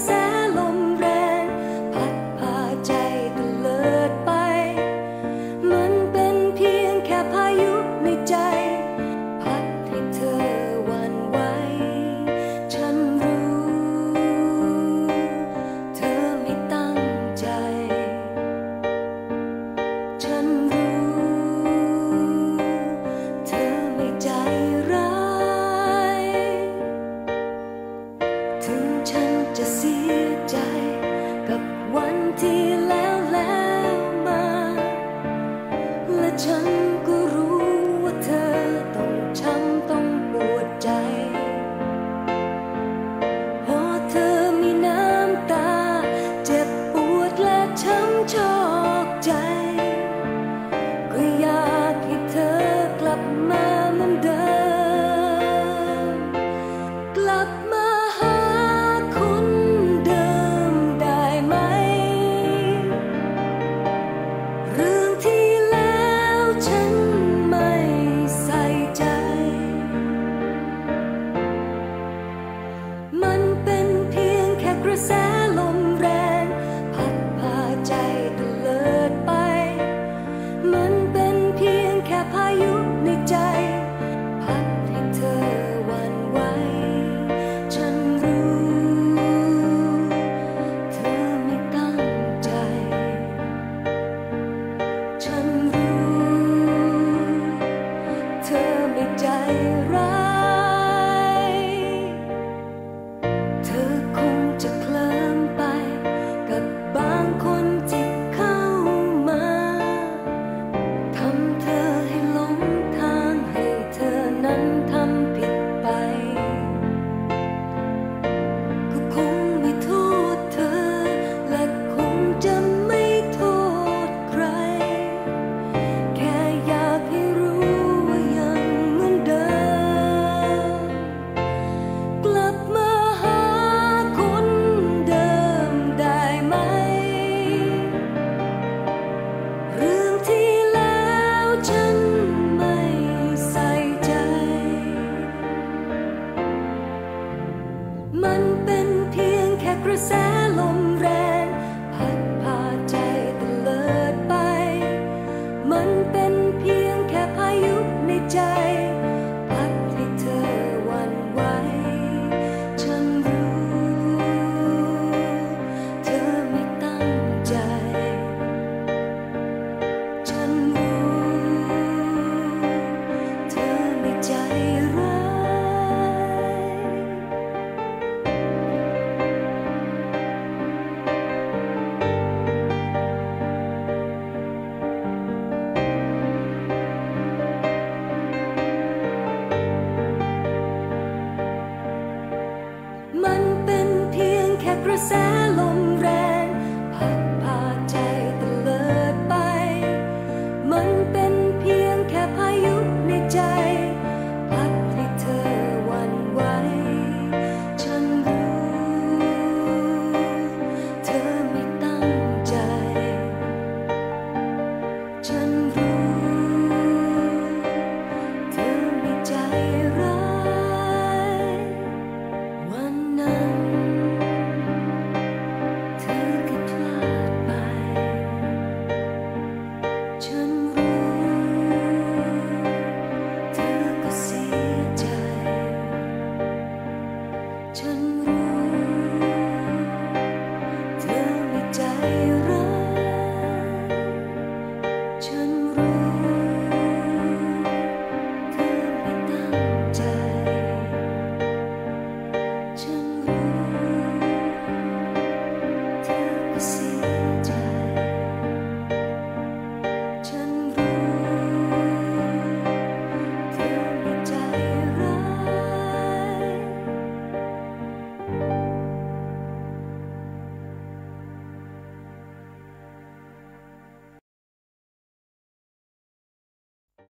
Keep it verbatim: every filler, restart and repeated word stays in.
แสลมแรงพัดพาใจตะเลิดไปมันเป็นเพียงแค่พายุในใจพัดให้เธอหวั่นไหวฉันรู้เธอไม่ตั้งใจฉันรู้เธอไม่ใจร้ายถึงฉันจะเสียใจกับวันที่แล้วแล้วมาและฉันก็รู้ว่าเธอต้องช้ำต้องปวดใจพอเธอมีน้ำตาเจ็บปวดและช้ำชอกใจก็อยากให้เธอกลับมาเหมือนเดิมกลับมาหาคนเดิมได้ไหมเรื่องที่แล้วฉันไม่ใส่ใจมันเป็นเพียงแค่กระแสลมแรงพัดพาใจตะเลิดไปมันเป็นเพียงแค่พายุในใจพัดให้เธอหวั่นไหวฉันรู้เธอไม่ตั้งใจฉันรู้เธอไม่ใจร้ายเธอคงจะเคลิ้มไปกับบางคนที่เข้ามาทำเธอให้หลงทางให้เธอนั้นทำผิดไปก็คงไม่โทษเธอและคงจะไม่โทษใครแค่อยากให้รู้ว่ายังเหมือนเดิมกลับมาหาคนเดิมได้ไหมเรื่องที่แล้วฉันไม่ใส่ใจมันเป็นเพียงแค่กระแสลมแรงพัดพาใจตะเลิดไปมันเป็นเพียงแค่พายุในใจพัดให้เธอหวั่นไหวฉันรู้เธอไม่ตั้งใจฉันรู้เธอไม่ใจร้ายมันเป็นเพียงแค่กระแส